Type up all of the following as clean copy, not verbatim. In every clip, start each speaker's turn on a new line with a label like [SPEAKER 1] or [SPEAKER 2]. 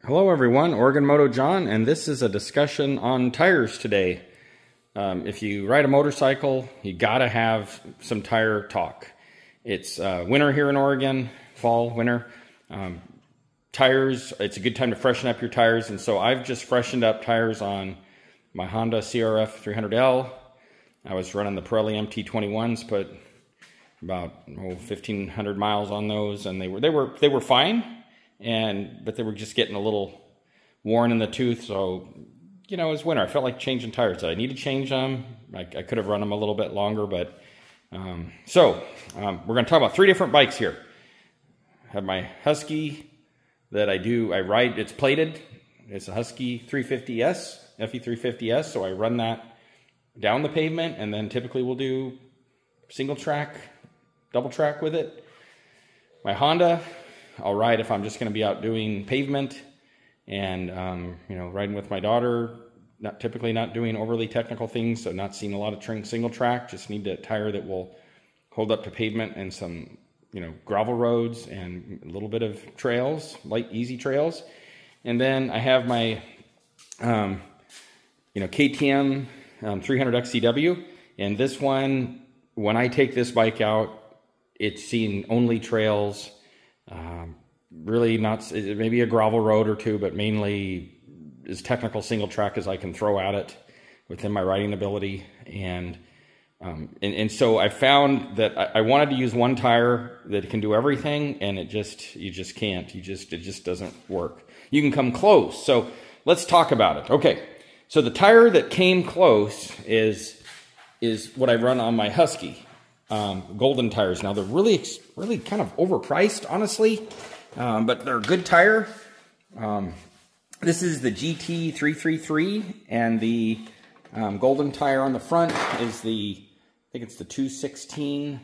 [SPEAKER 1] Hello everyone, Oregon Moto John, and this is a discussion on tires today. If you ride a motorcycle, you gotta have some tire talk. It's winter here in Oregon, fall, winter. Tires, it's a good time to freshen up your tires, and so I've just freshened up tires on my Honda CRF 300L. I was running the Pirelli MT21s, put about 1,500 miles on those, and they were fine. But they were just getting a little worn in the tooth, so, you know, it was winter. I felt like changing tires. I need to change them. I could have run them a little bit longer, but, we're going to talk about 3 different bikes here. I have my Husky that I ride, it's plated. It's a Husky 350S, FE350S, so I run that down the pavement, and then typically we'll do single track, double track with it. My Honda, I'll ride if I'm just going to be out doing pavement and, riding with my daughter, typically not doing overly technical things, so not seeing a lot of single track, just need a tire that will hold up to pavement and some, gravel roads and a little bit of trails, light, easy trails. And then I have my, KTM 300 XCW, and this one, when I take this bike out, it's seen only trails. Really not, maybe a gravel road or two, but mainly as technical single track as I can throw at it within my riding ability. And so I found that I wanted to use one tire that can do everything, and you just can't. It just doesn't work. You can come close. So let's talk about it. Okay. So the tire that came close is what I run on my Husky. Golden tires. Now they're really kind of overpriced, honestly, but they're a good tire. This is the GT333, and the golden tire on the front is I think it's the 216.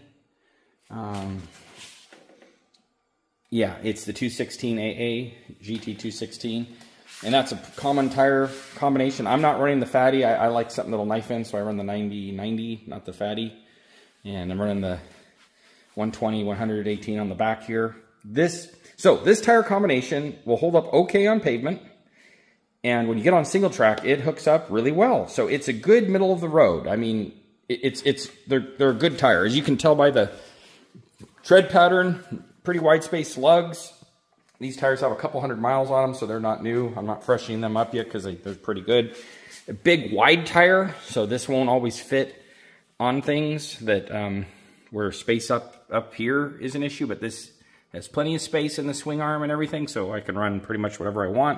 [SPEAKER 1] Yeah, it's the 216 AA GT216, and that's a common tire combination. I'm not running the fatty. I like something that'll knife in, so I run the 90-90, not the fatty. And I'm running the 120, 118 on the back here. This tire combination will hold up okay on pavement. And when you get on single track, it hooks up really well. So it's a good middle of the road. I mean, they're a good tire. As you can tell by the tread pattern, pretty wide space lugs. These tires have a couple hundred miles on them, so they're not new. I'm not freshening them up yet because they're pretty good. A big wide tire, so this won't always fit on things that where space up here is an issue, but this has plenty of space in the swing arm and everything, so I can run pretty much whatever I want.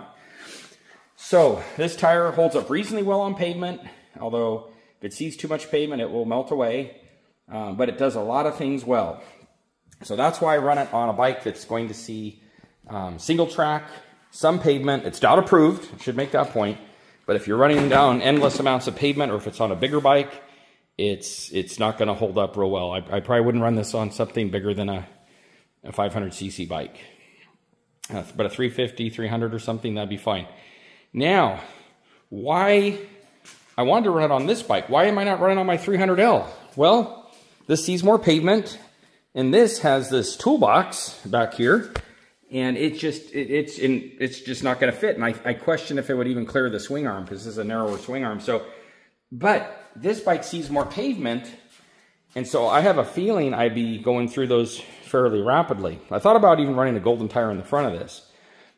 [SPEAKER 1] So this tire holds up reasonably well on pavement, although if it sees too much pavement, it will melt away, but it does a lot of things well. So that's why I run it on a bike that's going to see single track, some pavement. It's DOT approved, I should make that point, but if you're running down endless amounts of pavement, or if it's on a bigger bike, it's not going to hold up real well. I probably wouldn't run this on something bigger than a 500cc bike. But a 350, 300 or something, that'd be fine. Now, why I wanted to run it on this bike. Why am I not running on my 300L? Well, this sees more pavement, and this has this toolbox back here, and it's just not going to fit. And I question if it would even clear the swing arm, because this is a narrower swing arm. But this bike sees more pavement, and so I have a feeling I'd be going through those fairly rapidly. I thought about even running a golden tire in the front of this.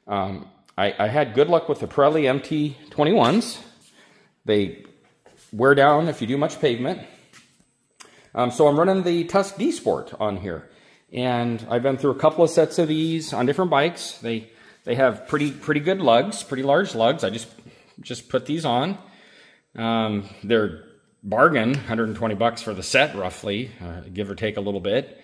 [SPEAKER 1] I had good luck with the Pirelli MT21s. They wear down if you do much pavement. So I'm running the Tusk D Sport on here, and I've been through a couple of sets of these on different bikes. They have pretty good lugs, pretty large lugs. I just put these on. They're bargain, 120 bucks for the set, roughly, give or take a little bit.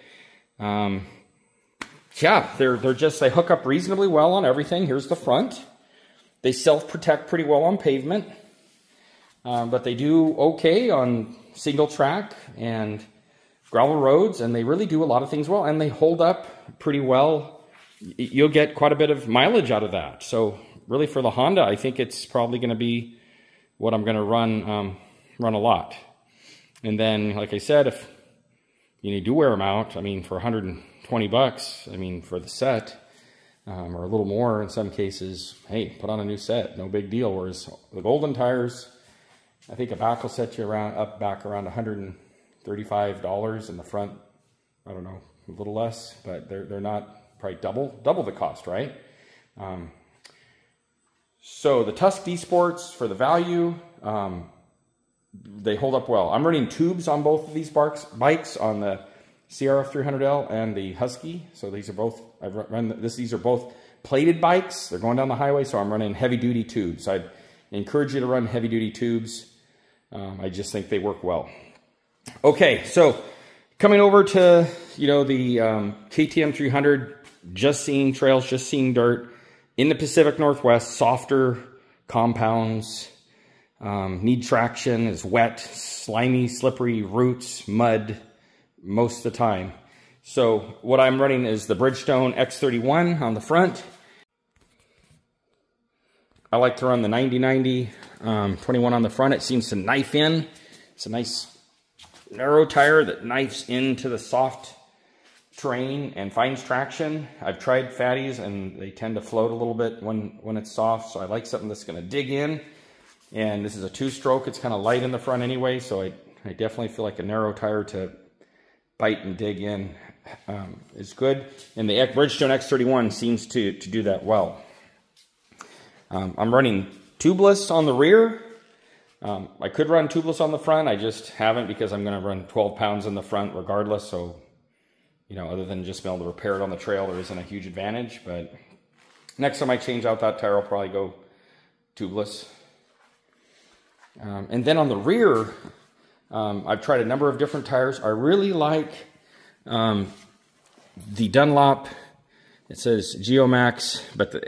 [SPEAKER 1] Yeah, they hook up reasonably well on everything. Here's the front. They self-protect pretty well on pavement, but they do okay on single track and gravel roads, and they really do a lot of things well, and they hold up pretty well. You'll get quite a bit of mileage out of that. So really for the Honda, I think it's probably going to be what I'm going to run a lot. And then, like I said, if you do wear them out, I mean, for 120 bucks, I mean, for the set, or a little more in some cases. Hey, put on a new set, no big deal. Whereas the Golden tires, I think a back will set you back around $135 in the front. I don't know, a little less, but they're not probably double the cost, right? So the Tusk D Sports, for the value, they hold up well. I'm running tubes on both of these bikes, on the CRF 300L and the Husky. So these are both, these are both plated bikes. They're going down the highway, so I'm running heavy duty tubes. I'd encourage you to run heavy duty tubes. I just think they work well. Okay, so coming over to, you know, the KTM 300, just seeing trails, just seeing dirt in the Pacific Northwest, softer compounds, need traction, is wet, slimy, slippery, roots, mud most of the time. So what I'm running is the Bridgestone X31 on the front. I like to run the 90/90 21 on the front. It seems to knife in. It's a nice narrow tire that knifes into the soft terrain and finds traction. I've tried fatties and they tend to float a little bit when it's soft, so I like something that's going to dig in. And this is a 2-stroke. It's kind of light in the front anyway, so I definitely feel like a narrow tire to bite and dig in is good. And the Bridgestone X31 seems to do that well. I'm running tubeless on the rear. I could run tubeless on the front. I just haven't, because I'm going to run 12 pounds in the front regardless. So, you know, other than just being able to repair it on the trail, there isn't a huge advantage. But next time I change out that tire, I'll probably go tubeless. And then on the rear, I've tried a number of different tires. I really like the Dunlop. It says Geomax, but the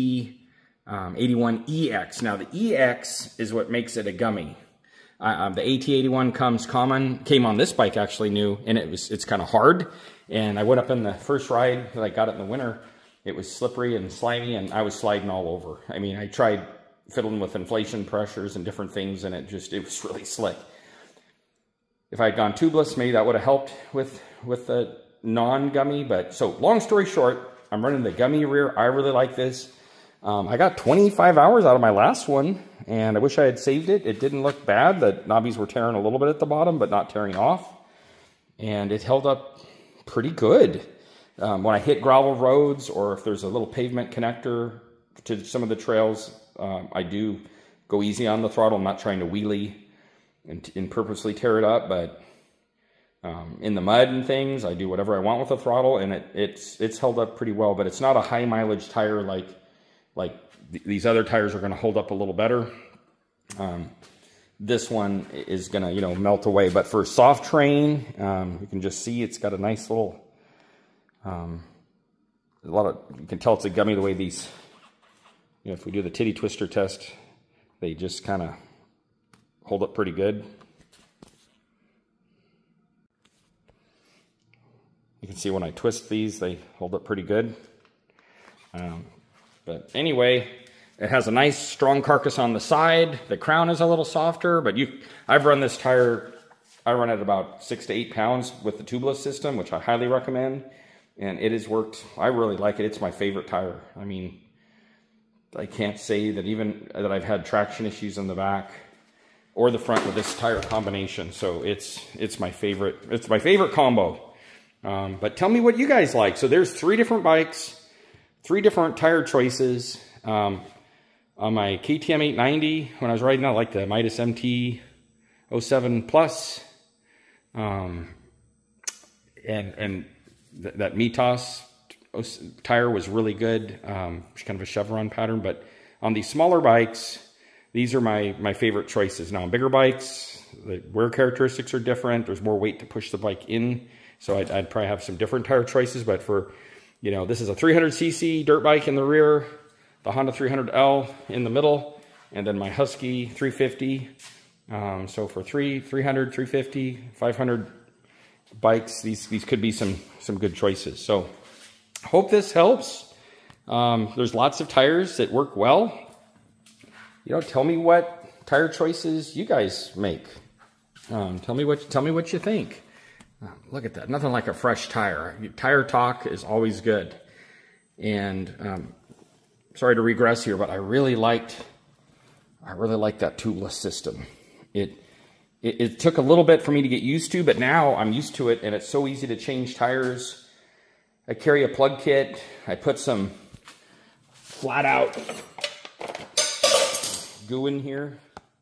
[SPEAKER 1] AT81EX. Now the EX is what makes it a gummy. The AT81 came on this bike actually new, and it's kind of hard. And I went up in the first ride that I got it in the winter. It was slippery and slimy, and I was sliding all over. I mean, I tried fiddling with inflation pressures and different things, and it was really slick. If I had gone tubeless, maybe that would have helped with the non-gummy. But so long story short, I'm running the gummy rear. I really like this. I got 25 hours out of my last one, and I wish I had saved it. It didn't look bad. The knobbies were tearing a little bit at the bottom, but not tearing off. And it held up pretty good. When I hit gravel roads, or if there's a little pavement connector to some of the trails, I do go easy on the throttle. I'm not trying to wheelie and purposely tear it up, but in the mud and things, I do whatever I want with the throttle, and it's held up pretty well. But it's not a high mileage tire like these other tires are going to hold up a little better. This one is going to, you know, melt away. But for soft terrain, you can just see it's got a nice little, you can tell it's a gummy the way these, you know, if we do the titty twister test, they just kind of hold up pretty good. You can see when I twist these, they hold up pretty good. But anyway, it has a nice strong carcass on the side. The crown is a little softer, but I've run this tire, I run it about 6 to 8 pounds with the tubeless system, which I highly recommend. And it has worked. I really like it. It's my favorite tire. I mean, I can't say that even that I've had traction issues in the back or the front with this tire combination. So it's my favorite. It's my favorite combo. But tell me what you guys like. So there's 3 different bikes, 3 different tire choices. On my KTM 890, when I was riding, I like the Midas MT 07 Plus. And that Mitas tire was really good. It's kind of a chevron pattern. But on these smaller bikes, these are my favorite choices. Now on bigger bikes, the wear characteristics are different. There's more weight to push the bike in. So I'd probably have some different tire choices. But for, you know, this is a 300cc dirt bike in the rear, the Honda 300L in the middle, and then my Husky 350. So for 300, 350, 500 bikes, these could be some good choices. So hope this helps. There's lots of tires that work well. You know, tell me what tire choices you guys make. Tell me what you think. Look at that, nothing like a fresh tire. Tire talk is always good. And sorry to regress here, but I really liked that tubeless system. It took a little bit for me to get used to, but now I'm used to it, and it's so easy to change tires. I carry a plug kit. I put some flat out goo in here.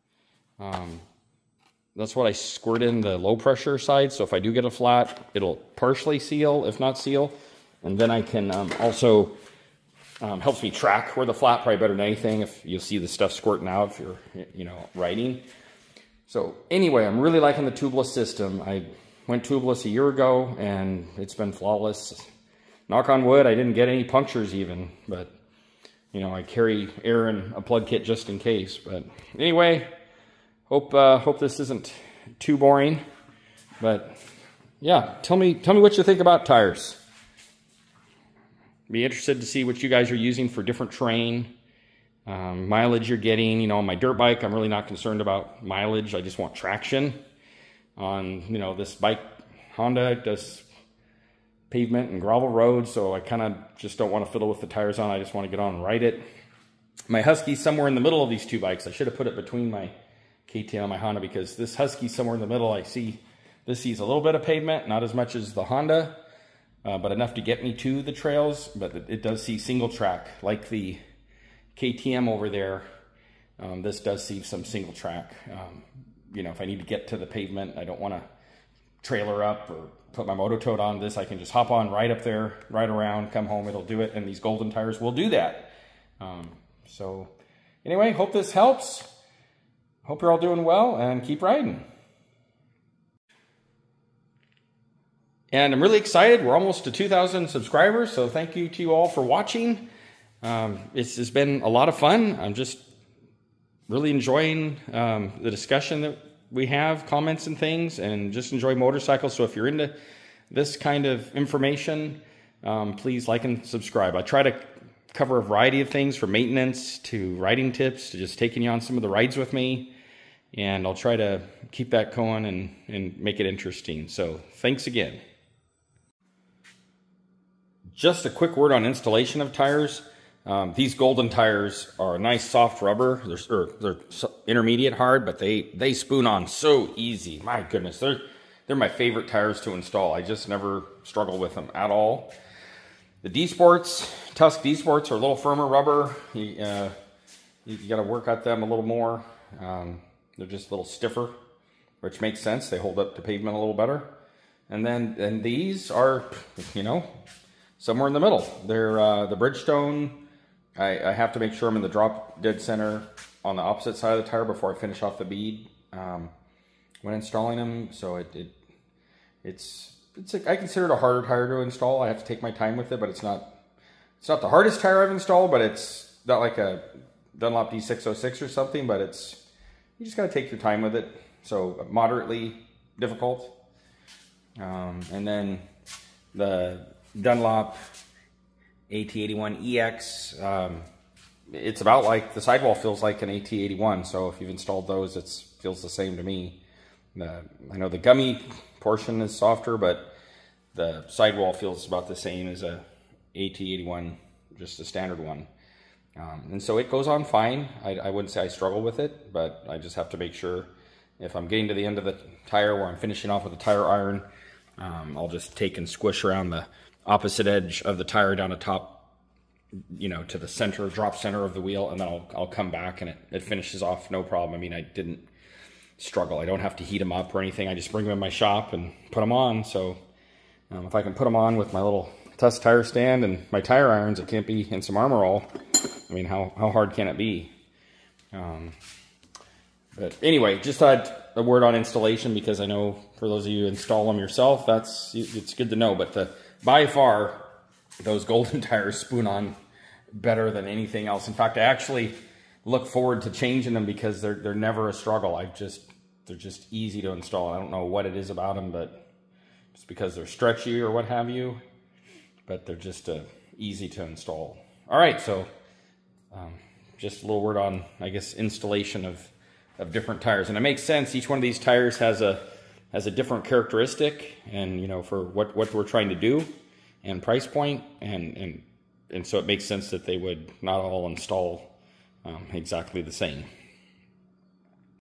[SPEAKER 1] That's what I squirt in the low pressure side, so if I do get a flat, it'll partially seal, if not seal. And then I can also, helps me track where the flat, probably better than anything, if you'll see the stuff squirting out if you're, riding. So anyway, I'm really liking the tubeless system. I went tubeless a year ago, and it's been flawless. Knock on wood, I didn't get any punctures even, but, I carry air in a plug kit just in case. But anyway, hope this isn't too boring. But yeah, tell me what you think about tires. Be interested to see what you guys are using for different terrain, mileage you're getting. On my dirt bike, I'm really not concerned about mileage. I just want traction. On, this bike, Honda, does pavement and gravel roads, so I kind of just don't want to fiddle with the tires on. I just want to get on and ride it. My Husky's somewhere in the middle of these two bikes. I should have put it between my KTM and my Honda, because this Husky's somewhere in the middle. This sees a little bit of pavement, not as much as the Honda. But enough to get me to the trails, but it does see single track, like the KTM over there. This does see some single track. If I need to get to the pavement, I don't want to trailer up or put my Moto Tote on this. I can just hop on right up there, right around, come home, it'll do it, and these Golden tires will do that. So anyway, hope this helps. Hope you're all doing well, and keep riding. And I'm really excited. We're almost to 2,000 subscribers, so thank you to you all for watching. It's been a lot of fun. I'm just really enjoying the discussion that we have, comments and things, and just enjoy motorcycles. So if you're into this kind of information, please like and subscribe. I try to cover a variety of things, from maintenance to riding tips to just taking you on some of the rides with me. And I'll try to keep that going and make it interesting. So thanks again. Just a quick word on installation of tires. These Golden tires are a nice soft rubber. They're intermediate hard, but they spoon on so easy. My goodness, they're my favorite tires to install. I just never struggle with them at all. The D-Sports, Tusk D-Sports, are a little firmer rubber. You got to work at them a little more. They're just a little stiffer, which makes sense. They hold up to pavement a little better. And these are, somewhere in the middle. They're the Bridgestone. I have to make sure I'm in the drop dead center on the opposite side of the tire before I finish off the bead when installing them. So I consider it a harder tire to install. I have to take my time with it, but it's not the hardest tire I've installed, but it's not like a Dunlop D606 or something, but you just got to take your time with it. So moderately difficult. And then the Dunlop AT81EX, it's about like, the sidewall feels like an AT81, so if you've installed those, it feels the same to me. I know the gummy portion is softer, but the sidewall feels about the same as a AT81, just a standard one. And so it goes on fine. I wouldn't say I struggle with it, but I just have to make sure if I'm getting to the end of the tire where I'm finishing off with a tire iron, I'll just take and squish around the opposite edge of the tire down the top, to the center, drop center of the wheel, and then I'll come back and it finishes off no problem. I mean, I didn't struggle. I don't have to heat them up or anything. I just bring them in my shop and put them on. So if I can put them on with my little Tusk tire stand and my tire irons, it can't be in some Armor All. I mean, how hard can it be? But anyway, just thought a word on installation, because I know for those of you who install them yourself, it's good to know. But by far, those Golden tires spoon on better than anything else. In fact, I actually look forward to changing them because they're never a struggle. They're just easy to install. I don't know what it is about them, but it's because they're stretchy or what have you. But they're just easy to install. All right, so just a little word on, I guess, installation of different tires. And it makes sense. Each one of these tires has a different characteristic, and for what we're trying to do, and price point, and and so it makes sense that they would not all install exactly the same.